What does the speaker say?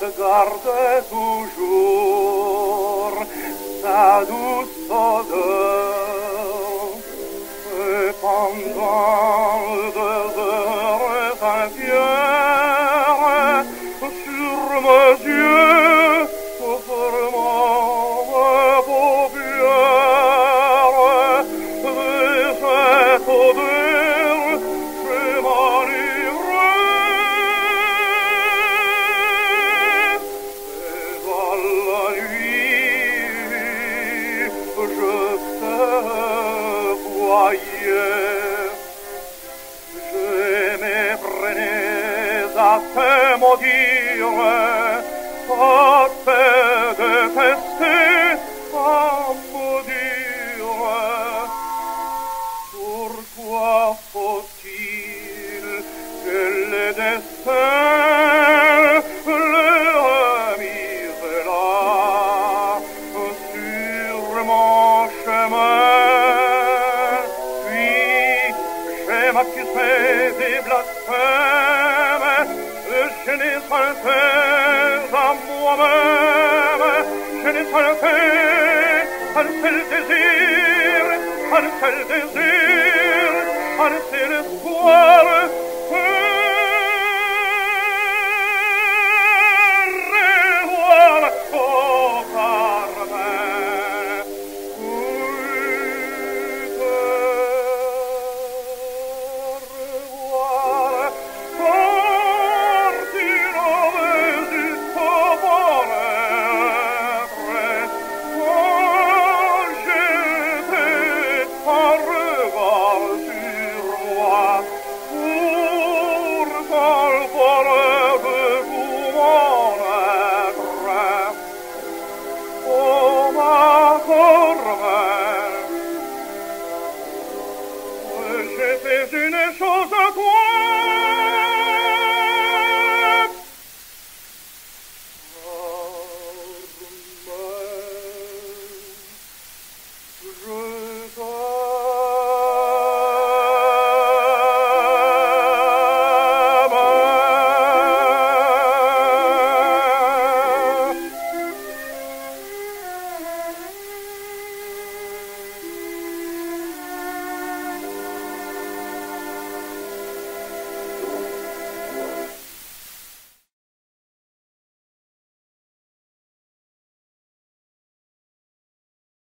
garde toujours sa douce odeur. Et pendant des heures entières, sur mes yeux, fermant mes paupières, et cette odeur, je m'enivrais. Et dans la nuit, je te voyais. Je m'effrenais à te maudire, à te détester, à maudire. Pourquoi faut-il que le destin le mise là sur mon chemin? Puis je m'accusais des blasphèmes, je n'ai senti à moi-même, je n'ai senti un seul désir, un seul désir, un seul espoir. Revoir au Carmen, revoir partir avec jusqu'au bonheur. Oh, jeter un regard sur moi pour